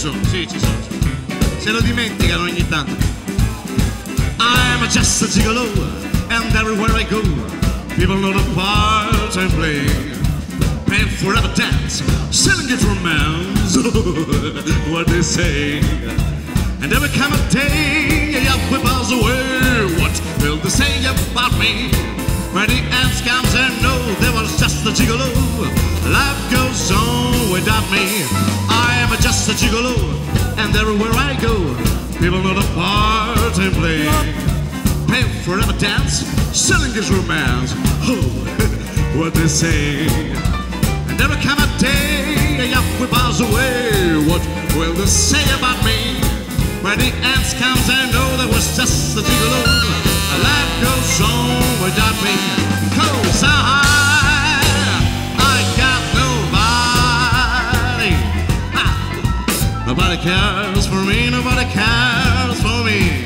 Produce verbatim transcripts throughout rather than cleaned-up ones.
sono, sì, ci sono. Se lo dimenticano ogni tanto. I'm just a gigolo, and everywhere I go, people know the part I play. Paying forever dance, selling it romance, what they say. And every come a day, up we buzz away. What will they say about me? When the ants comes and know there was just a gigolo. Life goes on without me. I am just a gigolo, and everywhere I go, people know the part I play. Pay forever dance, selling his romance. Oh, what they say. And every come a day, up we buzz away. What will they say about me? When the ants comes and know there was just a gigolo. Life goes on without me. 'Cause I, I got nobody. Ha. Nobody cares for me, nobody cares for me.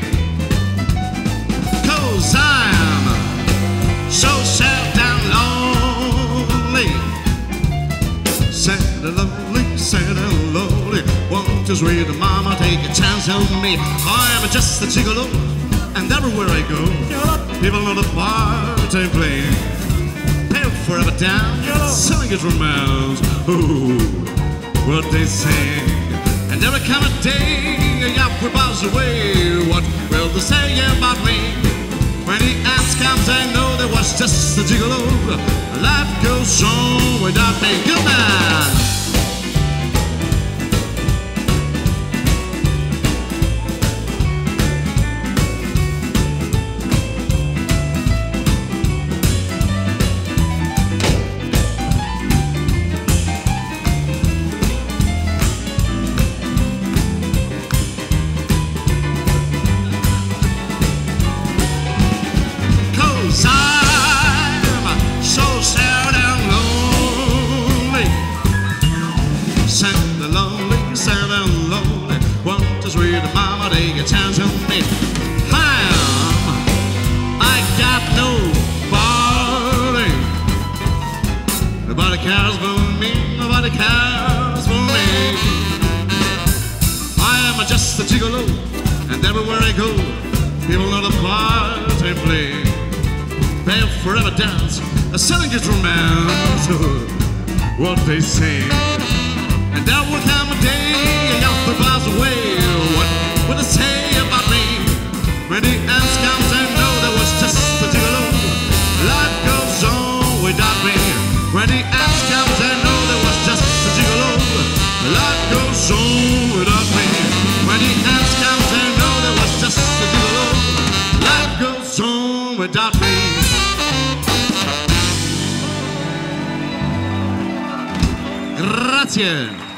'Cause I'm so sad and lonely. Sad and lonely, sad and lonely. Won't you sweet mama take a chance on me? I'm just a gigolo, and everywhere I go, people know the part I play. Pay forever down, selling his romance. Ooh, what they say. And there come a day, up we buzz away. What will they say about me? When the ants comes, I know there was just a gigolo. Life goes on without me. Good man. Sweet mama, take a chance on me. I'm, I got nobody. Nobody cares for me, nobody cares for me. I am just a gigolo, and everywhere I go, people know the part I play. Pay forever dance, selling his romance, what they say. And there will come a day, out the bars away. What will they say about me? When the ants comes and know there was just a gigolo. Life goes on without me. When the ants comes and know there was just a gigolo. Life goes on without me. When the ants comes and know there was just a gigolo. Life goes on without me. Grazie.